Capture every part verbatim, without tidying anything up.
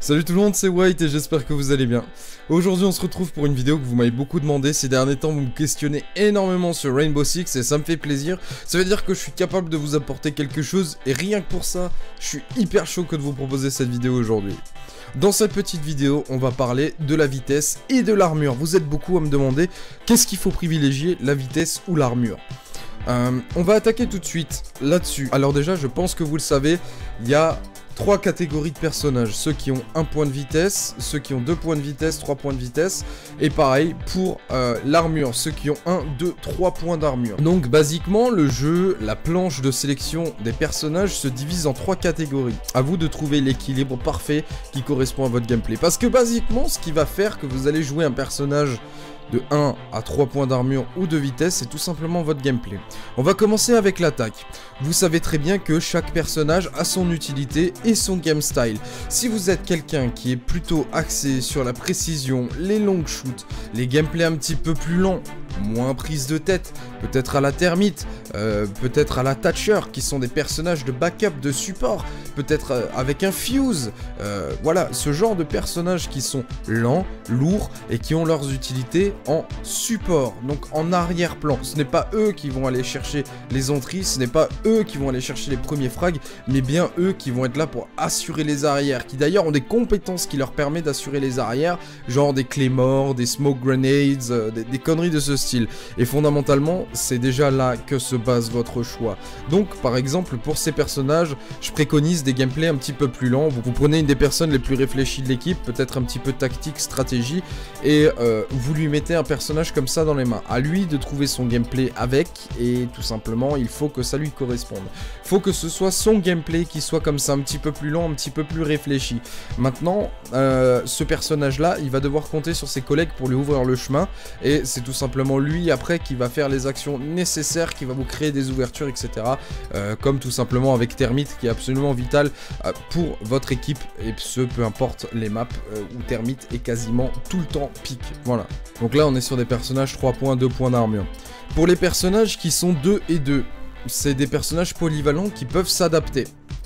Salut tout le monde, c'est White et j'espère que vous allez bien. Aujourd'hui on se retrouve pour une vidéo que vous m'avez beaucoup demandé. Ces derniers temps vous me questionnez énormément sur Rainbow Six et ça me fait plaisir. Ça veut dire que je suis capable de vous apporter quelque chose et rien que pour ça, je suis hyper chaud que de vous proposer cette vidéo aujourd'hui. Dans cette petite vidéo, on va parler de la vitesse et de l'armure. Vous êtes beaucoup à me demander qu'est-ce qu'il faut privilégier, la vitesse ou l'armure. Euh, on va attaquer tout de suite là-dessus. Alors déjà, je pense que vous le savez, il y a trois catégories de personnages. Ceux qui ont un point de vitesse, ceux qui ont deux points de vitesse, trois points de vitesse. Et pareil pour euh, l'armure, ceux qui ont un, deux, trois points d'armure. Donc basiquement, le jeu, la planche de sélection des personnages se divise en trois catégories. À vous de trouver l'équilibre parfait qui correspond à votre gameplay. Parce que basiquement, ce qui va faire que vous allez jouer un personnage de un à trois points d'armure ou de vitesse, c'est tout simplement votre gameplay. On va commencer avec l'attaque. Vous savez très bien que chaque personnage a son utilité et son game style. Si vous êtes quelqu'un qui est plutôt axé sur la précision, les long shoots, les gameplays un petit peu plus lents, moins prise de tête, peut-être à la termite, euh, peut-être à la Thatcher, qui sont des personnages de backup, de support, peut-être euh, avec un fuse, euh, voilà, ce genre de personnages qui sont lents, lourds et qui ont leurs utilités en support, donc en arrière-plan. Ce n'est pas eux qui vont aller chercher les entrées, ce n'est pas eux qui vont aller chercher les premiers frags, mais bien eux qui vont être là pour assurer les arrières, qui d'ailleurs ont des compétences qui leur permettent d'assurer les arrières, genre des claymores, des smoke grenades, euh, des, des conneries de ce style. Et fondamentalement, c'est déjà là que se base votre choix. Donc, par exemple, pour ces personnages, je préconise des gameplays un petit peu plus lents. Vous, vous prenez une des personnes les plus réfléchies de l'équipe, peut-être un petit peu tactique, stratégie, et euh, vous lui mettez un personnage comme ça dans les mains. À lui de trouver son gameplay avec, et tout simplement, il faut que ça lui corresponde. Il faut que ce soit son gameplay qui soit comme ça, un petit peu plus lent, un petit peu plus réfléchi. Maintenant, euh, ce personnage-là, il va devoir compter sur ses collègues pour lui ouvrir le chemin, et c'est tout simplement lui après qui va faire les actions nécessaires, qui va vous créer des ouvertures, et cetera. Euh, comme tout simplement avec Termite, qui est absolument vital euh, pour votre équipe, et ce peu importe les maps euh, où Termite est quasiment tout le temps pique. Voilà. Donc là on est sur des personnages trois points, deux points d'armure. Pour les personnages qui sont deux et deux, c'est des personnages polyvalents qui peuvent s'adapter.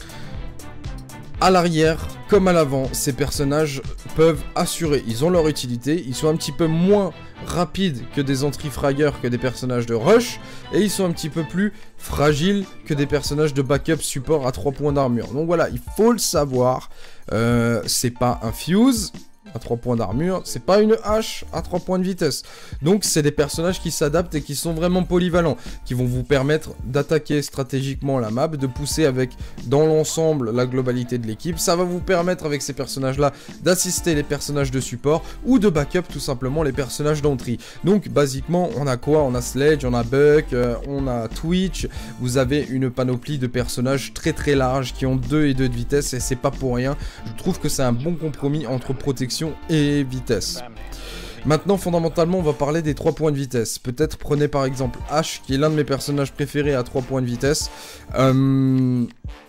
À l'arrière comme à l'avant, ces personnages peuvent assurer, ils ont leur utilité, ils sont un petit peu moins rapides que des entry-fraggers, que des personnages de rush, et ils sont un petit peu plus fragiles que des personnages de backup support à trois points d'armure. Donc voilà, il faut le savoir, euh, c'est pas un fuse à trois points d'armure, c'est pas une hache à trois points de vitesse. Donc c'est des personnages qui s'adaptent et qui sont vraiment polyvalents, qui vont vous permettre d'attaquer stratégiquement la map, de pousser avec dans l'ensemble la globalité de l'équipe. Ça va vous permettre avec ces personnages là d'assister les personnages de support ou de backup tout simplement les personnages d'entrée. Donc basiquement on a quoi? On a Sledge, on a Buck, euh, on a Twitch, vous avez une panoplie de personnages très très large qui ont deux et deux de vitesse et c'est pas pour rien. Je trouve que c'est un bon compromis entre protection et vitesse. Maintenant, fondamentalement, on va parler des trois points de vitesse. Peut-être prenez par exemple Ash, qui est l'un de mes personnages préférés à trois points de vitesse. Euh...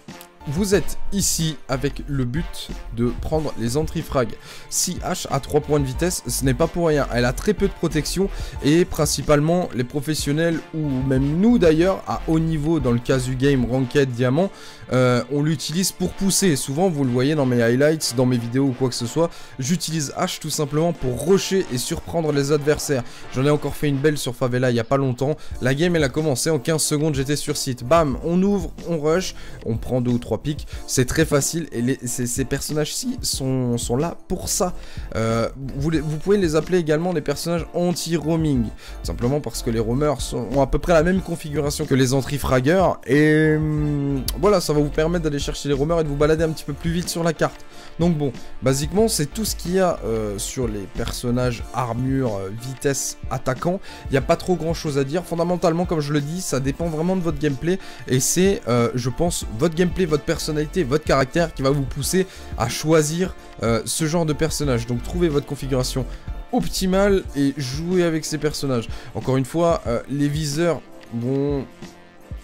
Vous êtes ici avec le but de prendre les entry-frags. Si Ash a trois points de vitesse, ce n'est pas pour rien. Elle a très peu de protection et principalement les professionnels ou même nous d'ailleurs à haut niveau dans le casu game, ranked, diamant, euh, on l'utilise pour pousser. Souvent vous le voyez dans mes highlights, dans mes vidéos ou quoi que ce soit, j'utilise Ash tout simplement pour rusher et surprendre les adversaires. J'en ai encore fait une belle sur Favela il n'y a pas longtemps. La game elle a commencé en quinze secondes, j'étais sur site. Bam, on ouvre, on rush, on prend deux ou trois pics, c'est très facile et les, ces, ces personnages-ci sont, sont là pour ça. Euh, vous, les, vous pouvez les appeler également des personnages anti-roaming, simplement parce que les roamers sont, ont à peu près la même configuration que les entry-fraggers et hum, voilà, ça va vous permettre d'aller chercher les roamers et de vous balader un petit peu plus vite sur la carte. Donc bon, basiquement c'est tout ce qu'il y a euh, sur les personnages armure, euh, vitesse, attaquant. Il n'y a pas trop grand chose à dire. Fondamentalement, comme je le dis, ça dépend vraiment de votre gameplay et c'est, euh, je pense, votre gameplay, votre personnalité, votre caractère qui va vous pousser à choisir euh, ce genre de personnage. Donc trouvez votre configuration optimale et jouez avec ces personnages. Encore une fois, euh, les viseurs vont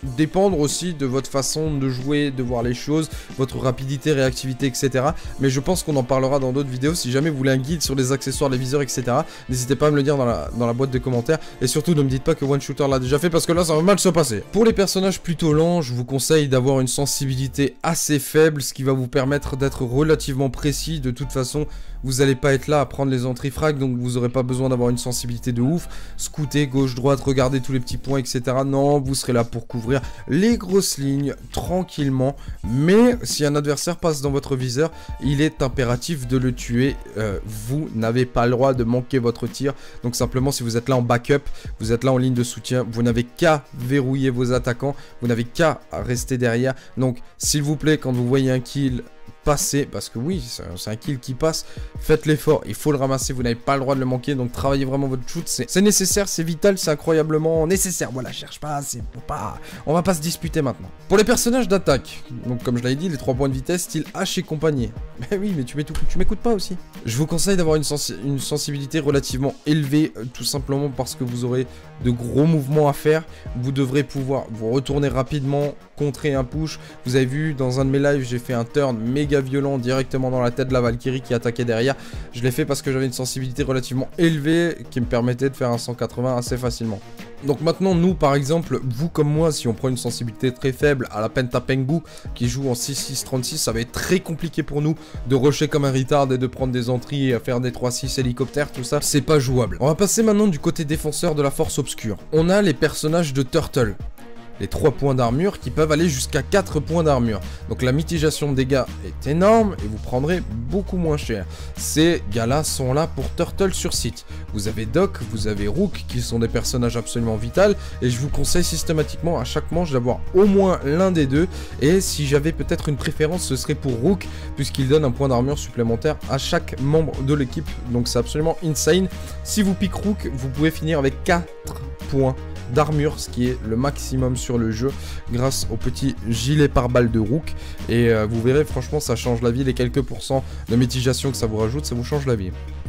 dépendre aussi de votre façon de jouer, de voir les choses, votre rapidité, réactivité, et cetera. Mais je pense qu'on en parlera dans d'autres vidéos. Si jamais vous voulez un guide sur les accessoires, les viseurs, et cetera, n'hésitez pas à me le dire dans la, dans la boîte de commentaires. Et surtout, ne me dites pas que One Shooter l'a déjà fait, parce que là, ça va mal se passer. Pour les personnages plutôt lents, je vous conseille d'avoir une sensibilité assez faible, ce qui va vous permettre d'être relativement précis. De toute façon, vous n'allez pas être là à prendre les entrées-frags, donc vous n'aurez pas besoin d'avoir une sensibilité de ouf. Scouter, gauche, droite, regardez tous les petits points, et cetera. Non, vous serez là pour couvrir les grosses lignes tranquillement. Mais si un adversaire passe dans votre viseur, il est impératif de le tuer. Euh, vous n'avez pas le droit de manquer votre tir. Donc simplement, si vous êtes là en backup, vous êtes là en ligne de soutien, vous n'avez qu'à verrouiller vos attaquants, vous n'avez qu'à rester derrière. Donc s'il vous plaît, quand vous voyez un kill passer, parce que oui, c'est un kill qui passe, faites l'effort, il faut le ramasser, vous n'avez pas le droit de le manquer, donc travaillez vraiment votre shoot, c'est nécessaire, c'est vital, c'est incroyablement nécessaire, voilà, cherche pas, c'est pas, on va pas se disputer maintenant. Pour les personnages d'attaque, donc comme je l'avais dit, les trois points de vitesse, style H et compagnie, mais oui, mais tu m'écoutes pas aussi. Je vous conseille d'avoir une, sens une sensibilité relativement élevée, euh, tout simplement parce que vous aurez de gros mouvements à faire, vous devrez pouvoir vous retourner rapidement, contrer un push, vous avez vu, dans un de mes lives, j'ai fait un turn méga violent directement dans la tête de la Valkyrie qui attaquait derrière. Je l'ai fait parce que j'avais une sensibilité relativement élevée qui me permettait de faire un cent quatre-vingts assez facilement. Donc maintenant, nous par exemple, vous comme moi, si on prend une sensibilité très faible à la Pentapengu qui joue en six six trente-six, ça va être très compliqué pour nous de rusher comme un retard et de prendre des entrées et à faire des trois six hélicoptères, tout ça, c'est pas jouable. On va passer maintenant du côté défenseur de la force obscure. On a les personnages de Turtle. Les trois points d'armure qui peuvent aller jusqu'à quatre points d'armure. Donc la mitigation de dégâts est énorme et vous prendrez beaucoup moins cher. Ces gars-là sont là pour Turtle sur site. Vous avez Doc, vous avez Rook qui sont des personnages absolument vitaux et je vous conseille systématiquement à chaque manche d'avoir au moins l'un des deux. Et si j'avais peut-être une préférence, ce serait pour Rook puisqu'il donne un point d'armure supplémentaire à chaque membre de l'équipe. Donc c'est absolument insane. Si vous piquez Rook, vous pouvez finir avec quatre points d'armure, ce qui est le maximum sur le jeu grâce au petit gilet pare-balles de Rook et euh, vous verrez franchement ça change la vie, les quelques pourcents de mitigation que ça vous rajoute, ça vous change la vie.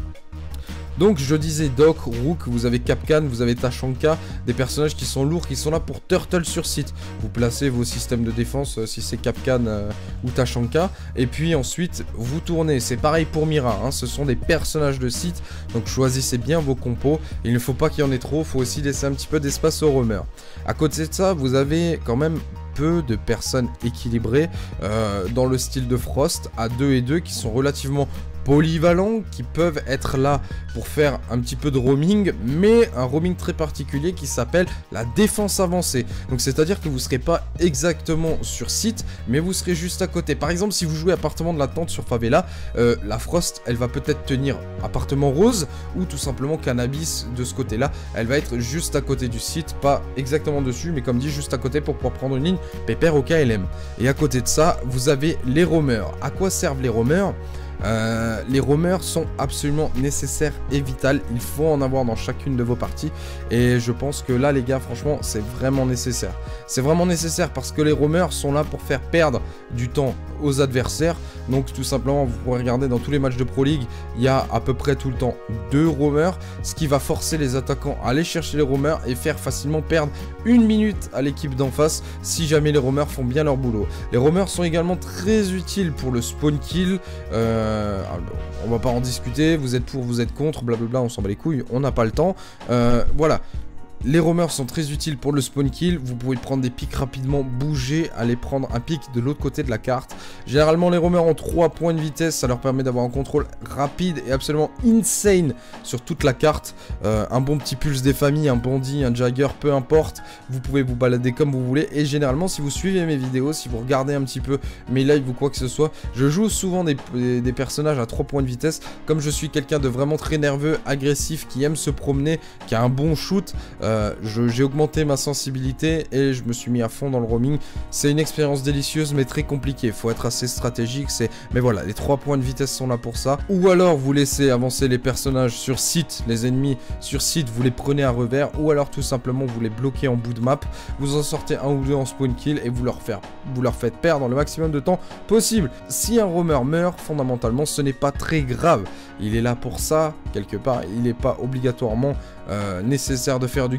Donc je disais Doc, Rook, vous avez Kapkan, vous avez Tachanka, des personnages qui sont lourds, qui sont là pour Turtle sur site. Vous placez vos systèmes de défense euh, si c'est Kapkan euh, ou Tachanka, et puis ensuite vous tournez. C'est pareil pour Mira, hein, ce sont des personnages de site, donc choisissez bien vos compos. Il ne faut pas qu'il y en ait trop, il faut aussi laisser un petit peu d'espace aux roamers. À côté de ça, vous avez quand même peu de personnes équilibrées euh, dans le style de Frost à deux et deux qui sont relativement polyvalents, qui peuvent être là pour faire un petit peu de roaming, mais un roaming très particulier qui s'appelle la défense avancée. Donc c'est à dire que vous ne serez pas exactement sur site, mais vous serez juste à côté. Par exemple, si vous jouez appartement de la tente sur Favela, euh, la Frost elle va peut-être tenir appartement rose ou tout simplement cannabis de ce côté là, elle va être juste à côté du site, pas exactement dessus, mais comme dit juste à côté pour pouvoir prendre une ligne pépère au K L M. Et à côté de ça, vous avez les roamers. À quoi servent les roamers ? Euh, les roamers sont absolument nécessaires et vitales, il faut en avoir dans chacune de vos parties et je pense que là les gars franchement c'est vraiment nécessaire. C'est vraiment nécessaire parce que les roamers sont là pour faire perdre du temps aux adversaires, donc tout simplement vous pourrez regarder dans tous les matchs de Pro League, il y a à peu près tout le temps deux roamers, ce qui va forcer les attaquants à aller chercher les roamers et faire facilement perdre une minute à l'équipe d'en face si jamais les roamers font bien leur boulot. Les roamers sont également très utiles pour le spawn kill, euh, Euh, on va pas en discuter, vous êtes pour, vous êtes contre, blablabla, on s'en bat les couilles, on n'a pas le temps. Euh, voilà. Les roamers sont très utiles pour le spawn kill, vous pouvez prendre des pics rapidement, bouger, aller prendre un pic de l'autre côté de la carte. Généralement les roamers ont trois points de vitesse, ça leur permet d'avoir un contrôle rapide et absolument insane sur toute la carte. Euh, un bon petit pulse des familles, un bandit, un jagger, peu importe, vous pouvez vous balader comme vous voulez. Et généralement si vous suivez mes vidéos, si vous regardez un petit peu mes lives ou quoi que ce soit, je joue souvent des, des, des personnages à trois points de vitesse. Comme je suis quelqu'un de vraiment très nerveux, agressif, qui aime se promener, qui a un bon shoot, euh, Euh, j'ai augmenté ma sensibilité et je me suis mis à fond dans le roaming. C'est une expérience délicieuse mais très compliquée, il faut être assez stratégique, c'est... mais voilà, les trois points de vitesse sont là pour ça. Ou alors vous laissez avancer les personnages sur site, les ennemis sur site, vous les prenez à revers, ou alors tout simplement vous les bloquez en bout de map, vous en sortez un ou deux en spawn kill et vous leur, faire, vous leur faites perdre le maximum de temps possible. Si un roamer meurt, fondamentalement ce n'est pas très grave, il est là pour ça, quelque part, il n'est pas obligatoirement euh, nécessaire de faire du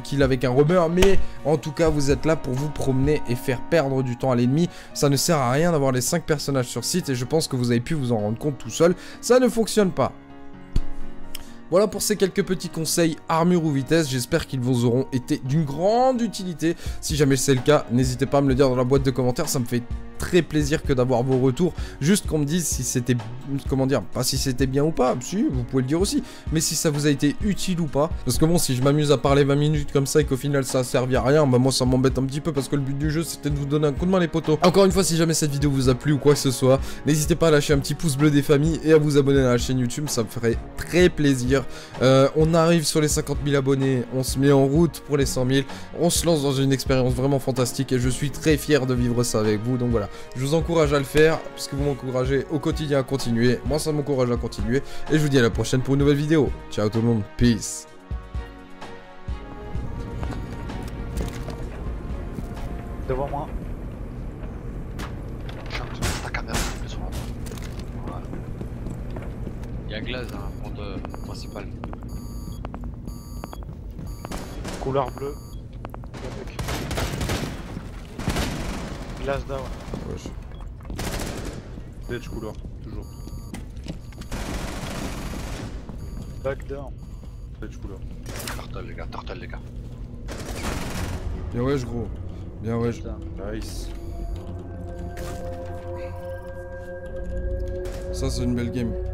kills avec un roamer, mais en tout cas vous êtes là pour vous promener et faire perdre du temps à l'ennemi. Ça ne sert à rien d'avoir les cinq personnages sur site et je pense que vous avez pu vous en rendre compte tout seul, ça ne fonctionne pas. Voilà pour ces quelques petits conseils armure ou vitesse, j'espère qu'ils vous auront été d'une grande utilité. Si jamais c'est le cas, n'hésitez pas à me le dire dans la boîte de commentaires, ça me fait très plaisir que d'avoir vos retours, juste qu'on me dise si c'était, comment dire, pas si c'était bien ou pas, si, vous pouvez le dire aussi, mais si ça vous a été utile ou pas, parce que bon, si je m'amuse à parler vingt minutes comme ça et qu'au final ça a servi à rien, bah moi ça m'embête un petit peu parce que le but du jeu c'était de vous donner un coup de main les potos. Encore une fois, si jamais cette vidéo vous a plu ou quoi que ce soit, n'hésitez pas à lâcher un petit pouce bleu des familles et à vous abonner à la chaîne YouTube, ça me ferait très plaisir. Euh, on arrive sur les cinquante mille abonnés, on se met en route pour les cent mille, on se lance dans une expérience vraiment fantastique et je suis très fier de vivre ça avec vous, donc voilà. Je vous encourage à le faire, puisque vous m'encouragez au quotidien à continuer. Moi, ça m'encourage à continuer. Et je vous dis à la prochaine pour une nouvelle vidéo. Ciao tout le monde, peace. Devant moi. Ta caméra, sur moi. Voilà. Il y a glace dans la porte principale. Couleur bleue. Glace down. Wesh. Edge couleur, toujours. Back down. Edge couleur. Turtle les gars, turtle les gars. Bien wesh gros. Bien wesh. Nice. Ça c'est une belle game.